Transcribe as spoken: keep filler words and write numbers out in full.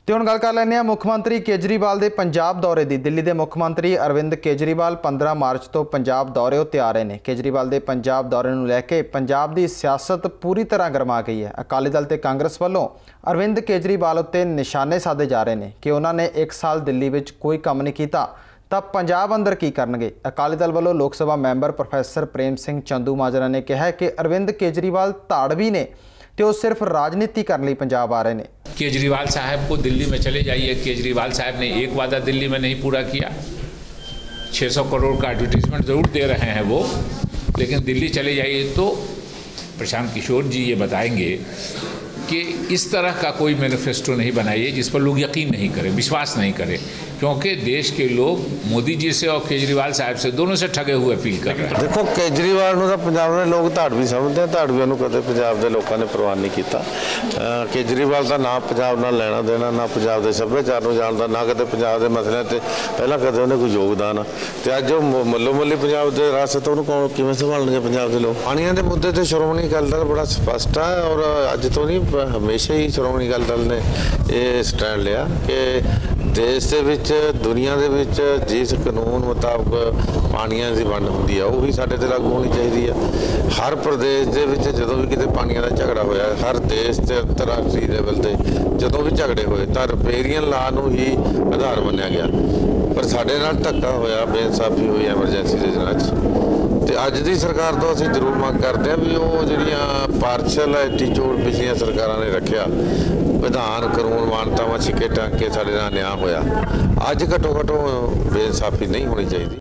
तो हुण गल कर लैंदे हां मुख मंत्री केजरीवाल के पंजाब दौरे की। दिल्ली के मुख मंत्री अरविंद केजरीवाल पंद्रह मार्च तो पंजाब दौरे उत्ते आ रहे हैं। केजरीवाल के पंजाब दौरे नूं लैके पंजाब की सियासत पूरी तरह गरमा गई है। अकाली दल ते कांग्रेस वालों अरविंद केजरीवाल उत्ते निशाने साधे जा रहे हैं कि उन्होंने एक साल दिल्ली में कोई काम नहीं किया तो पंजाब अंदर की करनगे। अकाली दल वालों लोक सभा मैंबर प्रोफैसर प्रेम सिंह चंदूमाजरा ने कहा कि अरविंद केजरीवाल धाड़वी ने तो सिर्फ राजनीति करने लिए पंजाब आ रहे हैं। केजरीवाल साहब को दिल्ली में चले जाइए। केजरीवाल साहब ने एक वादा दिल्ली में नहीं पूरा किया। छह सौ करोड़ का एडवर्टीजमेंट ज़रूर दे रहे हैं वो, लेकिन दिल्ली चले जाइए तो प्रशांत किशोर जी ये बताएंगे कि इस तरह का कोई मैनिफेस्टो नहीं बनाइए जिस पर लोग यकीन नहीं करें, विश्वास नहीं करें, क्योंकि देश के लोग मोदी जी से और केजरीवाल साहब से दोनों से ठगे हुए फील कर रहे हैं। देखो केजरीवाल ਨੂੰ ਤਾਂ ਪੰਜਾਬ ਦੇ ਲੋਕ ਧਾੜਵੀ ਸਮਝਦੇ ਆ। ਧਾੜਵੀਆਂ ਨੂੰ ਕਦੇ ਪੰਜਾਬ ਦੇ ਲੋਕਾਂ ਨੇ ਪ੍ਰਵਾਨ ਨਹੀਂ ਕੀਤਾ। ਕੇਜਰੀਵਾਲ ਦਾ ਨਾ ਪੰਜਾਬ ਨਾਲ ਲੈਣਾ ਦੇਣਾ, ਨਾ ਪੰਜਾਬ ਦੇ ਸੱਭਿਆਚਾਰ ਨੂੰ ਜਾਣਦਾ, ਨਾ ਕਦੇ ਪੰਜਾਬ ਦੇ ਮਸਲਿਆਂ ਤੇ ਪਹਿਲਾਂ ਕਦੇ ਉਹਨੇ ਕੋਈ ਯੋਗਦਾਨ। ਤੇ ਅੱਜ ਉਹ ਮੱਲੋ ਮੱਲੀ ਪੰਜਾਬ ਦੇ ਰਾਸਤੇ ਉਹਨੂੰ ਕੌਣ ਕਿਵੇਂ ਸੰਭਾਲਣਗੇ ਪੰਜਾਬ ਦੇ ਲੋਕ। ਪਾਣੀਆਂ ਦੇ ਮੁੱਦੇ ਤੇ ਸ਼੍ਰੋਮਣੀ ਅਕਾਲੀ ਦਲ ਬੜਾ ਸਪਸ਼ਟ ਹੈ ਔਰ ਅੱਜ ਤੋਂ ਨਹੀਂ ਹਮੇਸ਼ਾ ਹੀ ਸ਼੍ਰੋਮਣੀ ਅਕਾਲੀ ਦਲ ਨੇ ਇਹ ਸਟੈਂਡ ਲਿਆ ਕਿ देश के विच दुनिया के विच जिस कानून मुताबिक पानिया की वंड होंदी है वही साडे ते लागू होनी चाहिए। हर प्रदेश के विच जदों भी किते पानिया का झगड़ा होया, हर देश के अंतरराष्ट्रीय लेवल ते जदों भी झगड़े होए तां रिपेरियन ला नूं ही आधार मन्निया गया, पर साडे नाल धक्का होया, बेइंसाफी हुई एमरजेंसी के दिनां च। ਤੇ ਅੱਜ ਦੀ ਸਰਕਾਰ ਤੋਂ ਅਸੀਂ ਜ਼ਰੂਰ ਮੰਗ ਕਰਦੇ ਹਾਂ ਵੀ ਉਹ ਜਿਹੜੀਆਂ ਪਾਰਸ਼ਲ ਐਟੀਟਿਊਡ ਪਿਛਲੀਆਂ ਸਰਕਾਰਾਂ ਨੇ ਰੱਖਿਆ, ਵਿਧਾਨ ਕਾਨੂੰਨ ਮਾਨਤਾਵਾਂ ਛਿੱਕੇ ਟੰਗ ਕੇ ਸਾਡੇ ਨਾਲ ਨਿਆਂ ਹੋਇਆ, ਅੱਜ ਘੱਟੋ ਘੱਟ ਬੇਇਨਸਾਫੀ ਨਹੀਂ ਹੋਣੀ ਚਾਹੀਦੀ।